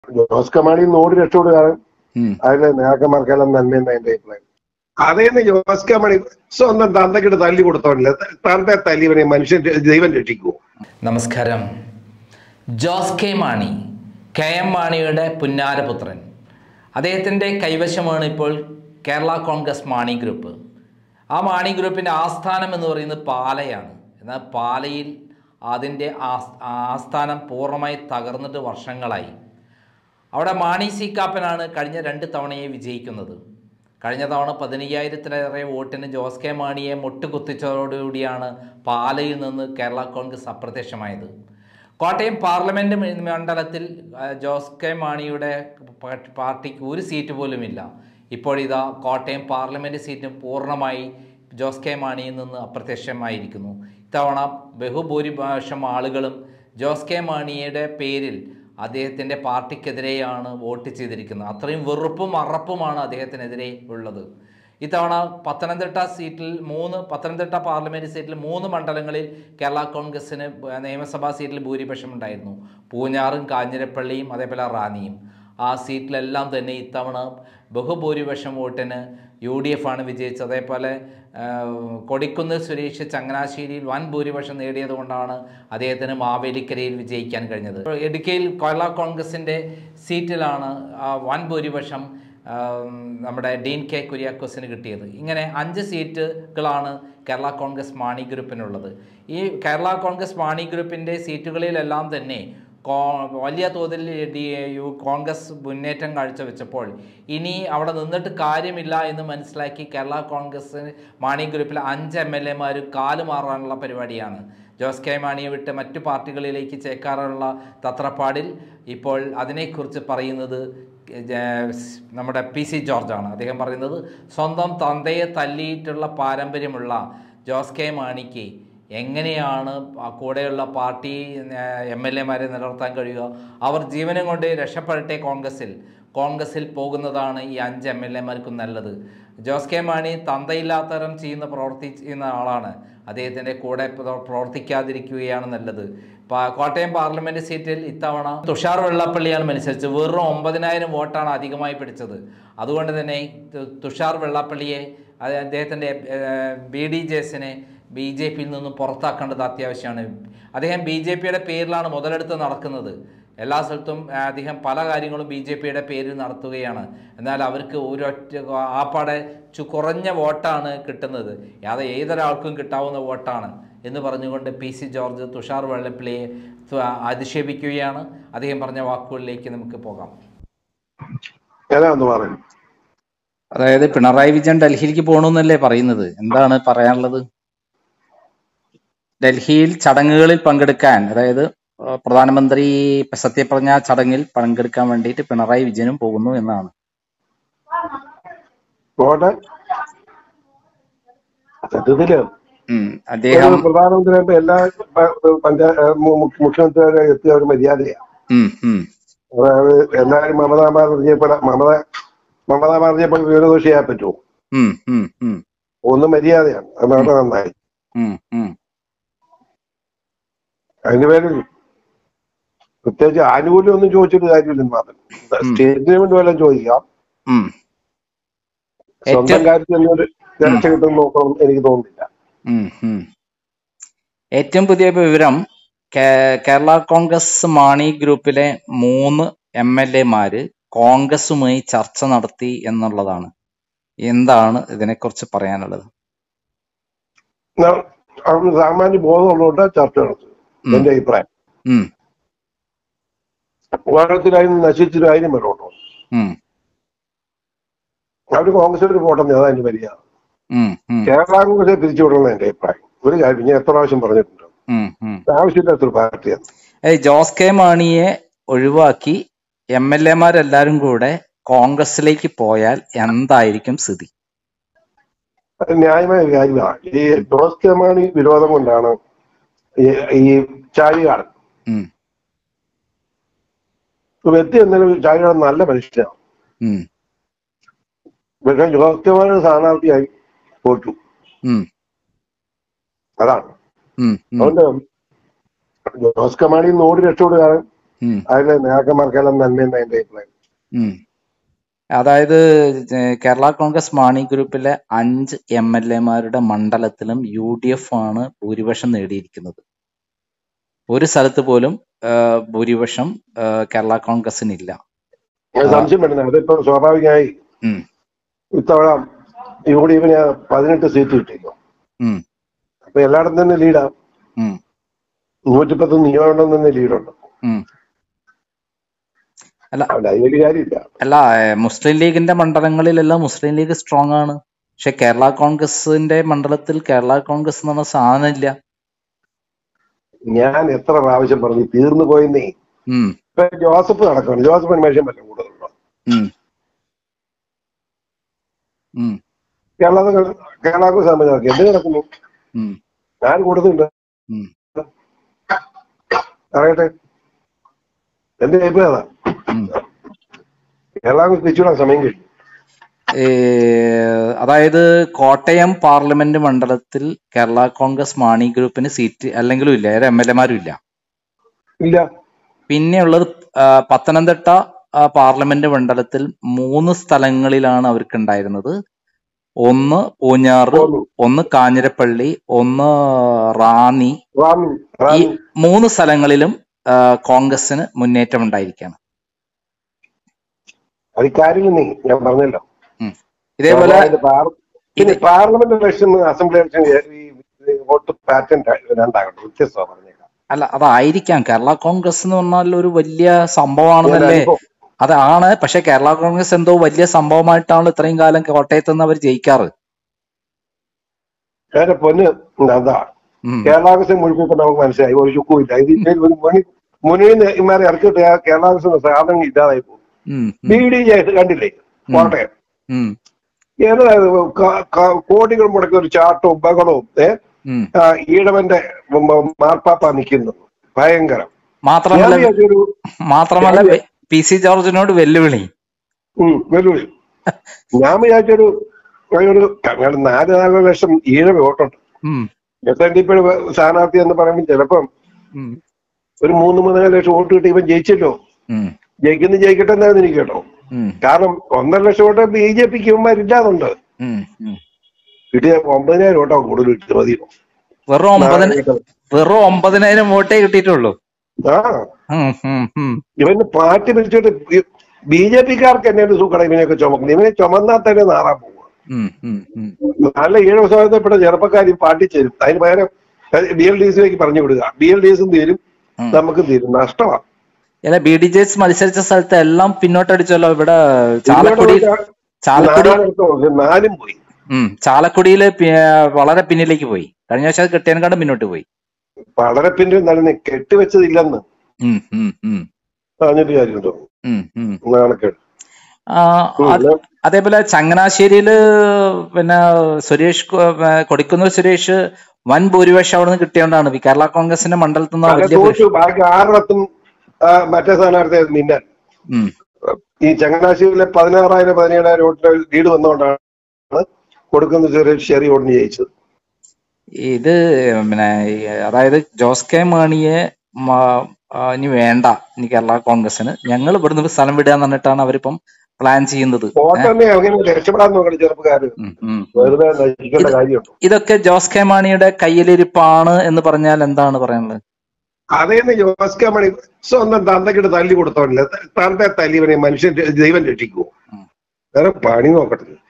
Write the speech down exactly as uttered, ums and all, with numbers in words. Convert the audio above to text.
ജോസ് കമാണി ഓടി രക്ഷപ്പെടുകയാണ്. അതിന് നേതാക്കന്മാർക്കെല്ലാം നന്മയെന്ന് എന്റെ അഭിപ്രായം. അതേന്ന് ജോസ് കമാണി സ്വന്തം തന്തക്കിട്ട് തല്ലി കൊടുത്തോണ്ടില്ല, തന്റെ തല്ലിവനെ മനുഷ്യൻ ദൈവം രക്ഷിക്കുമോ? നമസ്കാരം. Jose K Mani, K M മാണിയുടെ പുന്നാരപുത്രൻ, അദ്ദേഹത്തിൻ്റെ കൈവശമാണ് ഇപ്പോൾ കേരള കോൺഗ്രസ് മാണി ഗ്രൂപ്പ്. ആ മാണി ഗ്രൂപ്പിൻ്റെ ആസ്ഥാനം എന്ന് പറയുന്നത് പാലയാണ്. എന്നാൽ പാലയിൽ അതിൻ്റെ ആസ്ഥാനം പൂർണ്ണമായി തകർന്നിട്ട് വർഷങ്ങളായി. അവിടെ മാണി സി കാപ്പനാണ് കഴിഞ്ഞ രണ്ട് തവണയെ വിജയിക്കുന്നത്. കഴിഞ്ഞ തവണ പതിനയ്യായിരത്തിലേറെ വോട്ടിന് ജോസ് കെ മാണിയെ മുട്ടുകുത്തിച്ചതോടുകൂടിയാണ് പാലയിൽ നിന്ന് കേരള കോൺഗ്രസ് അപ്രത്യക്ഷമായത്. കോട്ടയം പാർലമെൻറ്റ് മണ്ഡലത്തിൽ ജോസ് കെ മാണിയുടെ പാർട്ടിക്ക് ഒരു സീറ്റ് പോലുമില്ല. ഇപ്പോഴിതാ കോട്ടയം പാർലമെൻറ്റ് സീറ്റും പൂർണ്ണമായി ജോസ് കെ മാണിയിൽ നിന്ന് അപ്രത്യക്ഷമായിരിക്കുന്നു. ഇത്തവണ ബഹുഭൂരിപക്ഷം ആളുകളും ജോസ് കെ മാണിയുടെ പേരിൽ അദ്ദേഹത്തിൻ്റെ പാർട്ടിക്കെതിരെയാണ് വോട്ട് ചെയ്തിരിക്കുന്നത്. അത്രയും വെറുപ്പും അറപ്പുമാണ് അദ്ദേഹത്തിനെതിരെ ഉള്ളത്. ഇത്തവണ പത്തനംതിട്ട സീറ്റിൽ മൂന്ന് പത്തനംതിട്ട പാർലമെൻറ്റ് സീറ്റിൽ മൂന്ന് മണ്ഡലങ്ങളിൽ കേരള കോൺഗ്രസ്സിന് നിയമസഭാ സീറ്റിൽ ഭൂരിപക്ഷം ഉണ്ടായിരുന്നു. പൂഞ്ഞാറും കാഞ്ഞിരപ്പള്ളിയും അതേപോലെ റാന്നിയും. ആ സീറ്റിലെല്ലാം തന്നെ ഇത്തവണ ബഹുഭൂരിപക്ഷം വോട്ടിന് യു ഡി എഫ് ആണ് വിജയിച്ചത്. അതേപോലെ കൊടിക്കുന്നിൽ സുരേഷ് ചങ്ങനാശ്ശേരിയിൽ വൻ ഭൂരിപക്ഷം നേടിയത് കൊണ്ടാണ് അദ്ദേഹത്തിന് മാവേലിക്കരയിൽ വിജയിക്കാൻ കഴിഞ്ഞത്. ഇടുക്കിയിൽ കേരള കോൺഗ്രസിൻ്റെ സീറ്റിലാണ് വൻ ഭൂരിപക്ഷം നമ്മുടെ ഡീൻ കെ കുര്യാക്കോസിന് കിട്ടിയത്. ഇങ്ങനെ അഞ്ച് സീറ്റുകളാണ് കേരള കോൺഗ്രസ് മാണി ഗ്രൂപ്പിനുള്ളത്. ഈ കേരള കോൺഗ്രസ് മാണി ഗ്രൂപ്പിൻ്റെ സീറ്റുകളിലെല്ലാം തന്നെ വലിയ തോതിൽ കോൺഗ്രസ് മുന്നേറ്റം കാഴ്ചവെച്ചപ്പോൾ ഇനി അവിടെ നിന്നിട്ട് കാര്യമില്ല എന്ന് മനസ്സിലാക്കി കേരള കോൺഗ്രസ് മാണി ഗ്രൂപ്പിലെ അഞ്ച് എം എൽ എമാർ കാലുമാറാനുള്ള പരിപാടിയാണ്. ജോസ് കെ മാണിയെ വിട്ട് മറ്റു പാർട്ടികളിലേക്ക് ചേക്കാറുള്ള തത്രപ്പാടിൽ ഇപ്പോൾ അതിനെക്കുറിച്ച് പറയുന്നത് നമ്മുടെ പി സി ജോർജാണ്. അദ്ദേഹം പറയുന്നത് സ്വന്തം തന്തയെ തല്ലിയിട്ടുള്ള പാരമ്പര്യമുള്ള ജോസ് കെ മാണിക്ക് എങ്ങനെയാണ് കൂടെയുള്ള പാർട്ടി എം എൽ എമാരെ നിലനിർത്താൻ കഴിയുക? അവർ ജീവനം കൊണ്ട് രക്ഷപ്പെടട്ടെ കോൺഗ്രസിൽ കോൺഗ്രസിൽ പോകുന്നതാണ് ഈ അഞ്ച് എം എൽ എമാർക്കും നല്ലത്. ജോസ് കെ മാണി തന്തയില്ലാത്തരം ചെയ്യുന്ന പ്രവർത്തി ചെയ്യുന്ന ആളാണ്. അദ്ദേഹത്തിൻ്റെ കൂടെ പ്രവർത്തിക്കാതിരിക്കുകയാണ് നല്ലത്. കോട്ടയം പാർലമെൻറ്റ് സീറ്റിൽ ഇത്തവണ തുഷാർ വെള്ളാപ്പള്ളിയാണ് മത്സരിച്ചത്. വെറും ഒമ്പതിനായിരം വോട്ടാണ് അധികമായി പിടിച്ചത്. അതുകൊണ്ട് തന്നെ തുഷാർ വെള്ളാപ്പള്ളിയെ അദ്ദേഹത്തിൻ്റെ ബി ഡി ജെ എസിനെ ബി ജെ പിയിൽ നിന്നും പുറത്താക്കേണ്ടത് അത്യാവശ്യമാണ്. അദ്ദേഹം ബി ജെ പിയുടെ പേരിലാണ് മുതലെടുത്ത് നടക്കുന്നത്. എല്ലാ സ്ഥലത്തും അദ്ദേഹം പല കാര്യങ്ങളും ബി ജെ പിയുടെ പേരിൽ നടത്തുകയാണ്. എന്നാൽ അവർക്ക് ഒരൊറ്റ ആപ്പാടെ കുറഞ്ഞ വോട്ടാണ് കിട്ടുന്നത്. അത് ഏതൊരാൾക്കും കിട്ടാവുന്ന വോട്ടാണ് എന്ന് പറഞ്ഞുകൊണ്ട് പി സി ജോർജ് തുഷാർ വെള്ളാപ്പള്ളിയെ അധിക്ഷേപിക്കുകയാണ്. അദ്ദേഹം പറഞ്ഞ വാക്കുകളിലേക്ക് നമുക്ക് പോകാം. അതായത് പിണറായി വിജയൻ ഡൽഹിയിലേക്ക് പോകണമെന്നല്ലേ പറയുന്നത്? എന്താണ് പറയാനുള്ളത്? ഡൽഹിയിൽ ചടങ്ങുകളിൽ പങ്കെടുക്കാൻ, അതായത് പ്രധാനമന്ത്രി സത്യപ്രതിജ്ഞാ ചടങ്ങിൽ പങ്കെടുക്കാൻ വേണ്ടിയിട്ട് പിണറായി വിജയനും പോകുന്നു എന്നാണ്. അദ്ദേഹം പ്രധാനമന്ത്രിയായിട്ട് എല്ലാ മുഖ്യമന്ത്രിമാരെ എത്തിയ ഒരു മര്യാദയാണ്. അതായത് എല്ലാവരും മമതാ ബാനർജിയെ പോലെ മമത മമതാ ബാനർജിയെ പോലെ വിവരദോഷിയാൻ പറ്റുമോ? ഒന്ന് മര്യാദയാണ്. അതാണ് നന്നായി. അതിന് പേരിൽ പ്രത്യേകിച്ച് ആനുകൂല്യം ഒന്നും ചോദിച്ചിട്ട് കാര്യമില്ലെന്ന് മാത്രം. സ്റ്റേറ്റിന് വേണ്ടി വല്ലതും ചോദിക്കാം. സ്വന്തം കാര്യത്തിൽ എന്നോട് ചർച്ച കിട്ടും നോക്കണം എനിക്ക് തോന്നുന്നില്ല. ഏറ്റവും പുതിയ വിവരം, കേരള കോൺഗ്രസ് മാണി ഗ്രൂപ്പിലെ മൂന്ന് എം എൽ എമാര് കോൺഗ്രസുമായി ചർച്ച നടത്തി എന്നുള്ളതാണ്. എന്താണ് ഇതിനെക്കുറിച്ച് പറയാനുള്ളത്? സാമാന്യ ബോധമുള്ളതുകൊണ്ട് ചർച്ച നടത്തും എന്റെ അഭിപ്രായം. ഉപകാരത്തിലായാലും നശിച്ചിട്ടായാലും വരണോ? അവര് കോൺഗ്രസിൽ പോട്ടെന്ന് അതാ എന്റെ മര്യാദ. കേരള കോൺഗ്രസെ പിരിച്ചുവിടണം എന്റെ അഭിപ്രായം. ഒരു കാര്യം ഞാൻ എത്ര പ്രാവശ്യം പറഞ്ഞിട്ടുണ്ട്, ആവശ്യമില്ലാത്തൊരു പാർട്ടിയാണ്. ജോസ് കെ മാണിയെ ഒഴിവാക്കി എം എൽ എമാരെല്ലാരും കൂടെ കോൺഗ്രസിലേക്ക് പോയാൽ എന്തായിരിക്കും സ്ഥിതി? അത് ന്യായമായ കാര്യമാണ്. ഈ ജോസ് കെ മാണി വിരോധം കൊണ്ടാണ് ഈ ചാഴികാടൻ വ്യക്തി എന്നാലും ചാഴികാടൻ നല്ല മനുഷ്യനാണ്. പക്ഷെ ജോസ് കെ മാണി സ്ഥാനാർത്ഥിയായി തോറ്റു. അതാണ്. അതുകൊണ്ട് ജോസ് കെ മാണി ഓടി രക്ഷപ്പെടുകയാണ്. അതിലെ നേതാക്കന്മാർക്കെല്ലാം നന്മയെന്ന് എന്റെ അഭിപ്രായം. അതായത് കേരള കോൺഗ്രസ് മാണി ഗ്രൂപ്പിലെ അഞ്ച് എം എൽ എമാരുടെ മണ്ഡലത്തിലും യു ഡി എഫ് ആണ് ഭൂരിപക്ഷം നേടിയിരിക്കുന്നത്. ഒരു സ്ഥലത്ത് പോലും ഭൂരിപക്ഷം കേരള കോൺഗ്രസിനില്ല. സംശയം വരുന്നത് അതിപ്പോ സ്വാഭാവികമായി ഇത്തവണ യു ഡി എഫിന് പതിനെട്ട് സീറ്റ് കിട്ടിയിരുന്നു. അപ്പൊ എല്ലായിടത്തും തന്നെ ലീഡാ. നൂറ്റിപ്പത്ത് നിയമമണ്ഡലം തന്നെ ലീഡുണ്ട്. അല്ല അല്ല മുസ്ലിം ലീഗിന്റെ മണ്ഡലങ്ങളിലെല്ലാം മുസ്ലിം ലീഗ് സ്ട്രോങ് ആണ്. പക്ഷെ കേരള കോൺഗ്രസിന്റെ മണ്ഡലത്തിൽ കേരള കോൺഗ്രസ് എന്ന് പറഞ്ഞ സാധനം ഇല്ല. ഞാൻ എത്ര പ്രാവശ്യം പറഞ്ഞു തീർന്നു പോയെന്നേ. ഇപ്പൊ ജോസഫ് നടക്കണം. ജോസഫിന് മേശം പറ്റും കൂടുതലുണ്ടോ കേരള കേരള കോൺഗ്രസ് സംബന്ധിച്ച് എന്ത് നടക്കുന്നു? ഞാൻ കൂടുതലുണ്ട് അറിയട്ടെ. എന്റെ അഭിപ്രായം കേരള കോൺഗ്രസ് തിരിച്ചുവിടാൻ സമയം കഴിഞ്ഞു. അതായത് കോട്ടയം പാർലമെന്റ് മണ്ഡലത്തിൽ കേരള കോൺഗ്രസ് മാണി ഗ്രൂപ്പിന് സീറ്റ് അല്ലെങ്കിലും ഇല്ല, എം എൽ എമാരും ഇല്ല. ഇല്ല. പിന്നെയുള്ളത് പത്തനംതിട്ട പാർലമെന്റ് മണ്ഡലത്തിൽ മൂന്ന് സ്ഥലങ്ങളിലാണ് അവർക്ക് ഉണ്ടായിരുന്നത്. ഒന്ന് പൂഞ്ഞാറ്, ഒന്ന് കാഞ്ഞിരപ്പള്ളി, ഒന്ന് റാന്നി. ഈ മൂന്ന് സ്ഥലങ്ങളിലും കോൺഗ്രസിന് മുന്നേറ്റം ഉണ്ടായിരിക്കുകയാണ്. ഞാൻ പറഞ്ഞല്ലോ. ഇതേപോലെ parliament election assembly election vote pattern രണ്ടാകട്ടെ, വ്യത്യസ്തമാണ് പറഞ്ഞേക്കാം. അല്ല അതായിരിക്കാം. കേരള കോൺഗ്രസ് എന്ന് പറഞ്ഞാൽ ഒരു വലിയ സംഭവമാണെന്നല്ലേ? അതാണ്. പക്ഷെ കേരള കോൺഗ്രസ് എന്തോ വലിയ സംഭവമായിട്ടാണ് ഇത്രയും കാലം കോട്ടയത്ത് നിന്ന് അവർ ജയിക്കാറ്. പൊന്ന് അതാ കേരള കോൺഗ്രസ് മുഴുവൻ നമുക്ക് മനസ്സിലായി. ഒരു ചുക്കുമില്ല. ഇത് മുന്നണിമാരെ ഇറക്കിയിട്ട് കേരള കോൺഗ്രസ് സാധനം ഇല്ലാതായി പോകും. ബി ഡി ജെ കണ്ടില്ലേ കോട്ടയം? ഏതായത് കോടികൾ മുടക്കി ഒരു ചാട്ടവും ബഹളവും ഈഴവന്റെ മാർപ്പാപ്പ നിൽക്കുന്നു. ഭയങ്കരം. മാത്രമല്ല മാത്രമല്ല പി സി ജോർജിനോട് വെല്ലുവിളി വെല്ലുവിളി ഞാൻ വിചാരിച്ചൊരു ഒരു നാല് നാല് ലക്ഷം ഈഴവ വോട്ടുണ്ട്. എസ് എൻ ഡി പിയുടെ സ്ഥാനാർത്ഥി എന്ന് പറയുമ്പോൾ ചിലപ്പം ഒരു മൂന്ന് മൂന്നര ലക്ഷം വോട്ട് കിട്ടി ഇവൻ ജയിച്ചല്ലോ. ജയിക്കുന്ന ജയിക്കട്ടെ എന്നായിരുന്നു എനിക്ക് കേട്ടോ. കാരണം ഒന്നര ലക്ഷം വോട്ട് ബി ജെ പിക്ക് ഇവന്മാരില്ലാതുണ്ട്. കിട്ടിയ ഒമ്പതിനായിരം വോട്ടാവും കൂടുതൽ കിട്ടിയത്. മതി. വെറും ഒമ്പതിനായിരം വോട്ടേ കിട്ടിയിട്ടുള്ളൂ. ആ ഇവന് പാർട്ടി പിരിച്ചിട്ട് ബി ജെ പിക്കാർക്ക് എന്നെ ഒരു സുഖം ഇവനെയൊക്കെ ചുമക്കുന്നത്. ഇവനെ ചുമന്നാൽ തന്നെ നാറാൻ പോവുക. നല്ല ഏഴ് ദിവസപ്പെട്ട ചെറുപ്പക്കാരി പാർട്ടി ചേരും. അതിന് പകരം ബി എൽ ഡി സിയിലേക്ക് പറഞ്ഞു വിടുക. ബി എൽ ഡി എസും തീരും, നമുക്കും തീരും. നഷ്ടമാണ്. അല്ല ബി ഡി ജെ എസ് മത്സരിച്ച സ്ഥലത്ത് എല്ലാം പിന്നോട്ടടിച്ചല്ലോ. ഇവിടെ ചാലക്കുടി ചാലക്കുടി നാലും പോയി. ചാലക്കുടിയില് വളരെ പിന്നിലേക്ക് പോയി. കഴിഞ്ഞ വർഷം അത് കെട്ടിയനക്കാട് മുന്നോട്ട് പോയി. വളരെ പിന്നിൽ നടന്ന് കെട്ടിവെച്ചതില്ലെന്ന് പറഞ്ഞിട്ട് കാര്യമുണ്ടോ? നാണക്കേട്. അതേപോലെ ചങ്ങനാശ്ശേരിയില് പിന്നെ സുരേഷ് കൊടിക്കുന്നൂർ സുരേഷ് വൻ ഭൂരിപക്ഷം അവിടെ നിന്ന് കിട്ടിയോണ്ടാണ് കേരള കോൺഗ്രസിന്റെ മണ്ഡലത്തിൽ നിന്ന് ബാക്കി ആറിടത്തും മറ്റേ സ്ഥാനാർത്ഥി മിന്നാൻ. ഈ ചങ്ങനാശ്ശേരിയിലെ പതിനാറായിരം പതിനേഴായിരം വോട്ടിൽ ലീഡ് വന്നുകൊണ്ടാണ് കൊടുക്കുന്ന സുരേഷ് ചെറിയ വോട്ടിന് ജയിച്ചത്. ഇത് പിന്നെ അതായത് ജോസ് കെ മാണിയെ ഇനി വേണ്ട ഇനി കേരള കോൺഗ്രസിന്, ഞങ്ങൾ ഇവിടുന്ന് സ്ഥലം വിടുക എന്ന് പറഞ്ഞിട്ടാണ് അവരിപ്പം പ്ലാൻ ചെയ്യുന്നത്. ഇതൊക്കെ ജോസ് കെ മാണിയുടെ കയ്യിലിരിപ്പാണ് എന്ന് പറഞ്ഞാൽ എന്താണ് പറയാനുള്ളത്? അതേന്ന് ജോസ് കെ മാണി സ്വന്തം തന്തക്കിട്ട് തല്ലി കൊടുത്തോണ്ടില്ല. തന്റെ തല്ലിവനെ മനുഷ്യൻ ദൈവം രക്ഷിക്കുവോ? വേറെ പണി നോക്കട്ടെ.